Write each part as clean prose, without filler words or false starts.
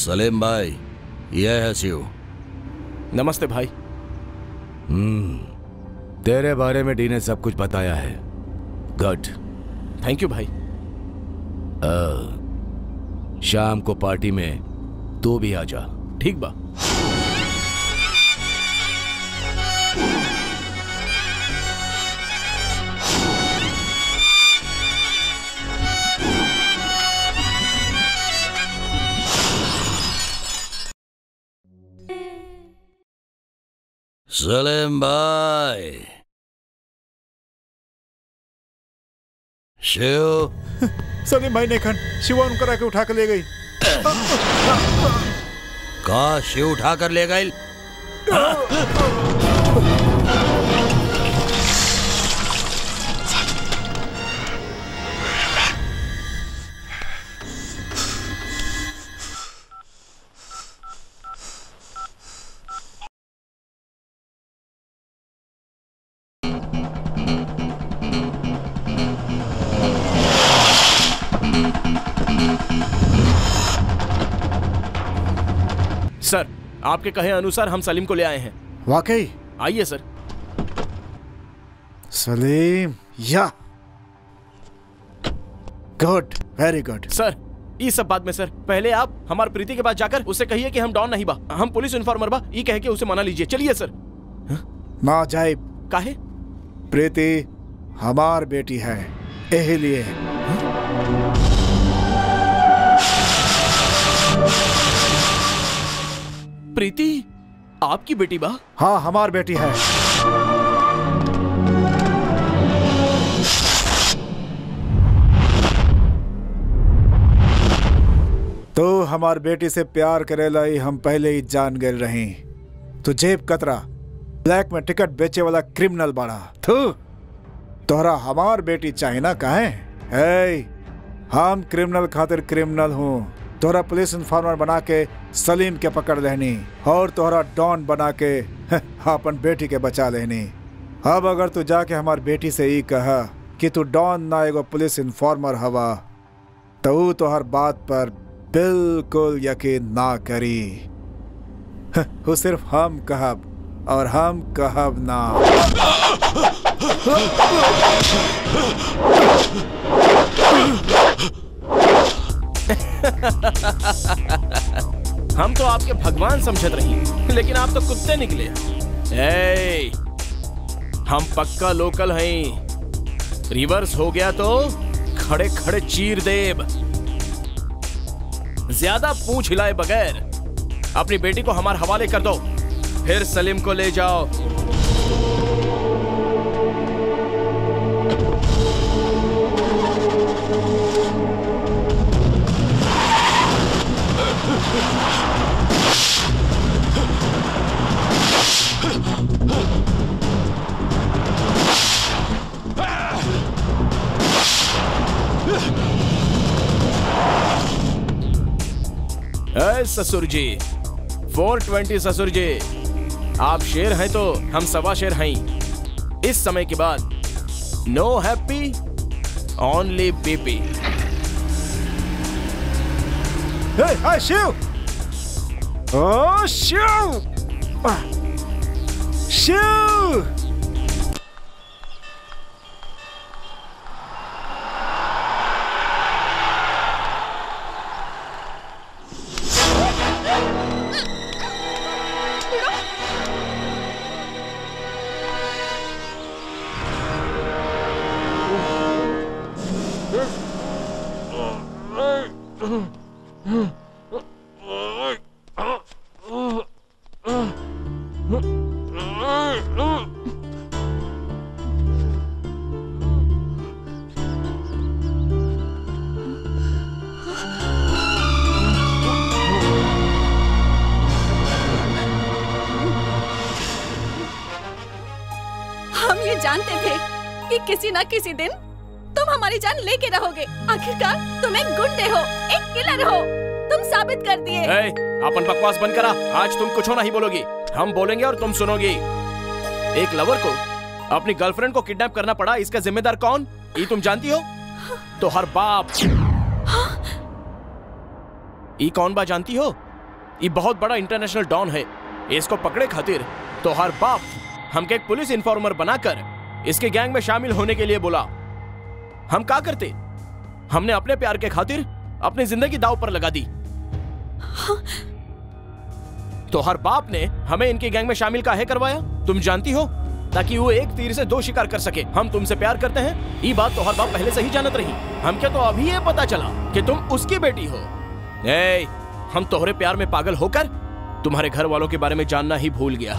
सलीम भाई, यह है शिव। नमस्ते भाई। तेरे बारे में डी ने सब कुछ बताया है। गुड। थैंक यू भाई। शाम को पार्टी में तू भी आ जा। ठीक बा। सलीम भाई, शिव। सलीम भाई ने खन शिवा उनकर आके उठा कर ले गई। कहा शिव उठा कर ले गई? सर, आपके कहे अनुसार हम सलीम को ले आए हैं। वाकई? आइए सर। सलीम, या गुड, वेरी गुड। सर, इस सब बात में सर, पहले आप हमारे प्रीति के पास जाकर उसे कहिए कि हम डॉन नहीं बा, हम पुलिस इन्फॉर्मर बा, ये कह के उसे मना लीजिए। चलिए सर। ना जाए। काहे? प्रीति हमार बेटी है, यही लिए। प्रीति आपकी बेटी बा? हाँ, हमार बेटी है। तो हमार बेटी से प्यार करेला ही हम पहले ही जान गए रही। तो जेब कतरा ब्लैक में टिकट बेचे वाला क्रिमिनल बाड़ा। तोहरा हमार बेटी चाहिए ना? काहे? हम क्रिमिनल खातिर क्रिमिनल हूँ। तोहरा पुलिस इन्फॉर्मर बना के सलीम के पकड़ लेनी और तोहरा डॉन बना के अपन बेटी के बचा लेनी। अब अगर तू जाके हमार बेटी से ही कहा कि तू डॉन ना एगो पुलिस इन्फॉर्मर हवा, तो वो तोहर बात पर बिल्कुल यकीन ना करी। वो सिर्फ हम कहब और हम कहब ना। हम तो आपके भगवान समझत रही, लेकिन आप तो कुत्ते निकले। हम पक्का लोकल हैं। रिवर्स हो गया तो खड़े खड़े चीर देब। ज्यादा पूंछ हिलाए बगैर अपनी बेटी को हमारे हवाले कर दो, फिर सलीम को ले जाओ। ससुर जी, 420 ससुर जी, आप शेर हैं तो हम सवा शेर हैं। इस समय के बाद no happy, only BP. Shiv! ओ शिव! शिव! जानते थे कि किसी ना किसी दिन तुम हमारी जान लेके रहोगे। आखिरकार तुम एक गुंडे हो, एक किलर हो, तुम साबित कर दिए। अपन बकवास बंद करा। आज तुम कुछ नहीं बोलोगी, हम बोलेंगे और तुम सुनोगी। एक लवर को अपनी गर्लफ्रेंड को किडनैप करना पड़ा, इसका जिम्मेदार कौन? ये तुम जानती हो? तो हर बाप। ये कौन बा जानती हो? ये बहुत बड़ा इंटरनेशनल डॉन है। इसको पकड़े खातिर तो हर बाप हमके एक पुलिस इन्फॉर्मर बनाकर इसके गैंग में शामिल होने के लिए बोला। हम क्या करते? हमने अपने प्यार के खातिर अपनी जिंदगी दांव पर लगा दी। तो हर बाप ने हमें इनके गैंग में शामिल काहे करवाया तुम जानती हो? ताकि वो एक तीर से दो शिकार कर सके। हम तुमसे प्यार करते हैं, ये बात तो हर बाप पहले से ही जानत रही। हम क्या तो अभी ये पता चला कि तुम उसकी बेटी हो। हम तोहरे प्यार में पागल होकर तुम्हारे घर वालों के बारे में जानना ही भूल गया।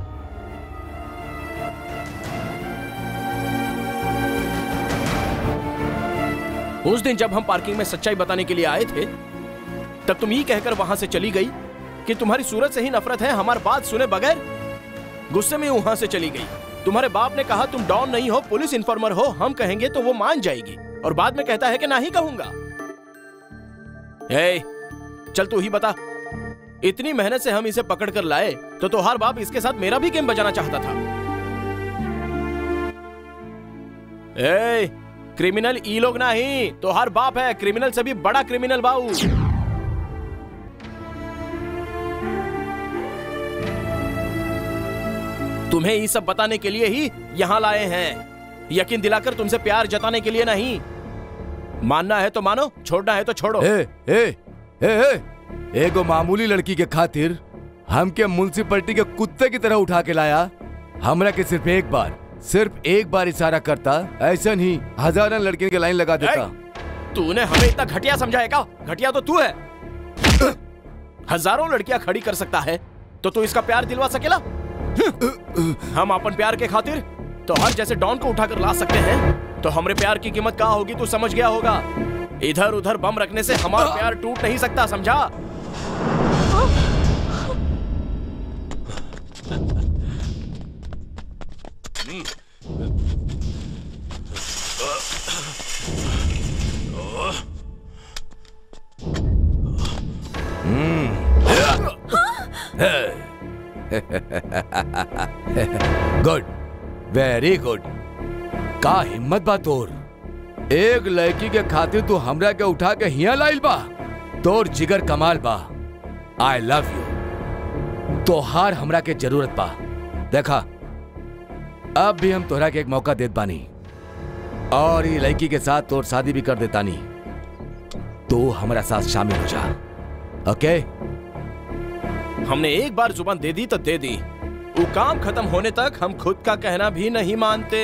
उस दिन जब हम पार्किंग में सच्चाई बताने के लिए आए थे, तब तुम ये कहकर वहां से चली गई कि तुम्हारी सूरत से ही नफरत है। हमारी बात सुने बगैर गुस्से में वहां से चली गई। तुम्हारे बाप ने कहा तुम डॉन नहीं हो, पुलिस इन्फॉर्मर हो। हम कहेंगे तो वो मान जाएगी, और बाद में कहता है कि ना ही कहूंगा। चल तू ही बता, इतनी मेहनत से हम इसे पकड़ कर लाए तो हर बाप इसके साथ मेरा भी गेम बजाना चाहता था। क्रिमिनल ई लोग नहीं, तो हर बाप है क्रिमिनल से भी बड़ा क्रिमिनल बाऊ। तुम्हें ये सब बताने के लिए ही यहां लाए हैं, यकीन दिलाकर तुमसे प्यार जताने के लिए नहीं। मानना है तो मानो, छोड़ना है तो छोड़ो। एगो मामूली लड़की के खातिर हमके म्युनिसिपैलिटी के कुत्ते की तरह उठा के लाया। हमरा के सिर्फ एक बार इशारा करता, ऐसा नहीं हजारों लड़कियों के लाइन लगा देता। तूने हमें इतना घटिया समझाएगा? घटिया तो तू है। हजारों लड़कियां खड़ी कर सकता है तो तू इसका प्यार दिलवा सकेला? हम अपन प्यार के खातिर तो हर जैसे डॉन को उठाकर ला सकते हैं, तो हमारे प्यार की कीमत क्या होगी तू समझ गया होगा। इधर उधर बम रखने से हमारा प्यार टूट नहीं सकता, समझा? Good, very good. का हिम्मत बा तोर? एक लड़की के खातिर तू हमरा के उठा के हिया लाइल बा। तोर जिगर कमाल बा। I love you. तोहार हमरा के जरूरत बा। देखा, अब भी हम तोहरा के एक मौका देत बानी, और ये लड़की के साथ तोर शादी भी कर देता नहीं। तो हमारा साथ शामिल हो जा, ओके? हमने एक बार जुबान दे दी तो दे दी। वो काम खत्म होने तक हम खुद का कहना भी नहीं मानते।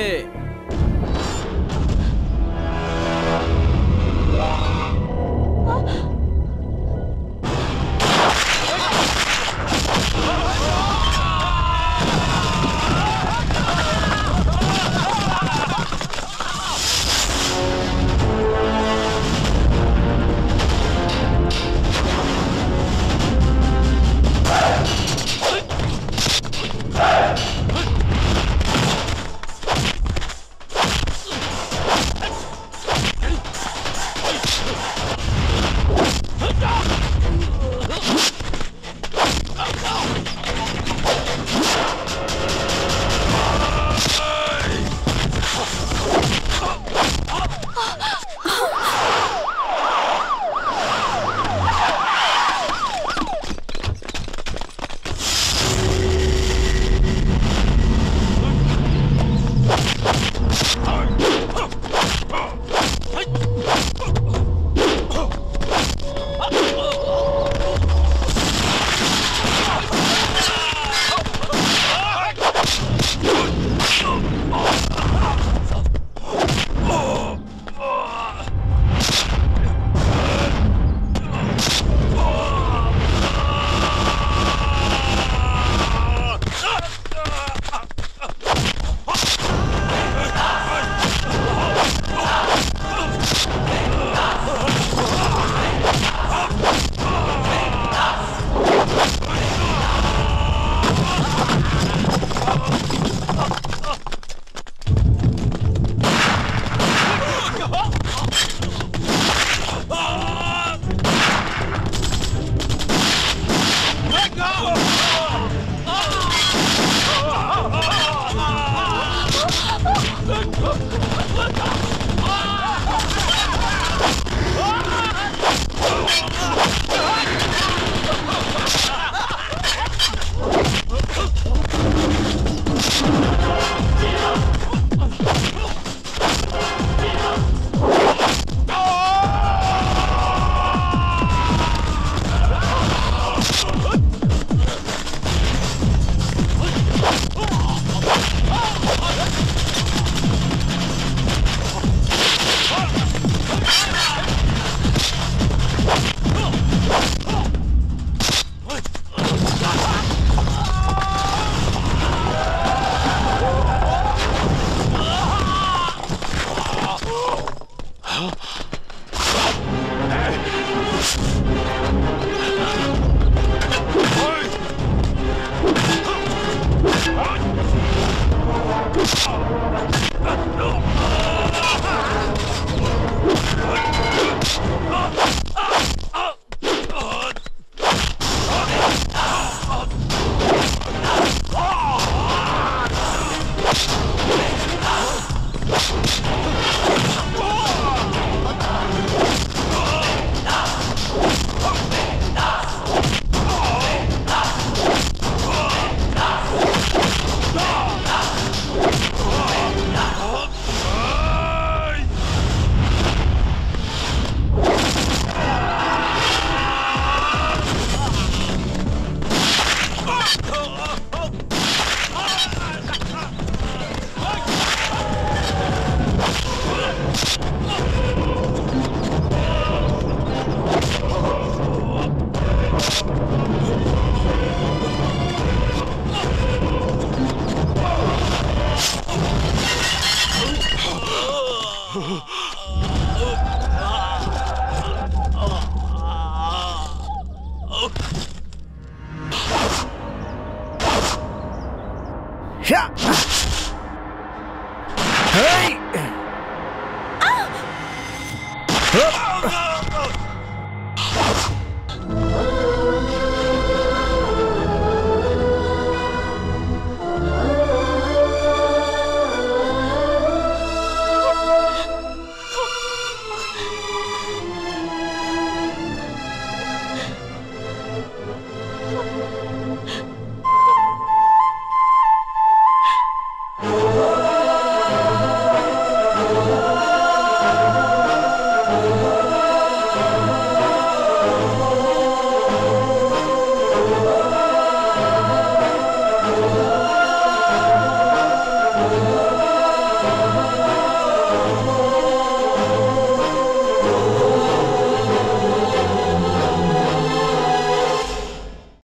Hey!